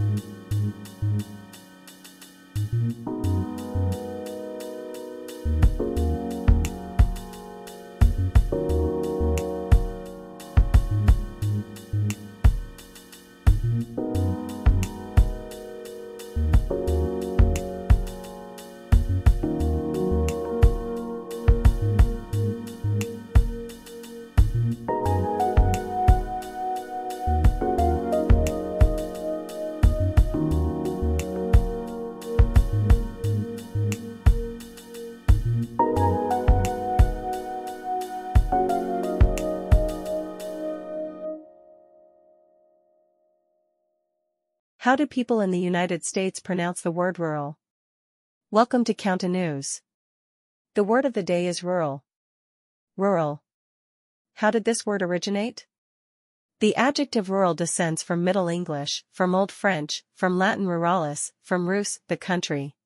How do people in the United States pronounce the word rural? Welcome to Counter News. The word of the day is rural. Rural. How did this word originate? The adjective rural descends from Middle English, from Old French, from Latin ruralis, from rus, the country,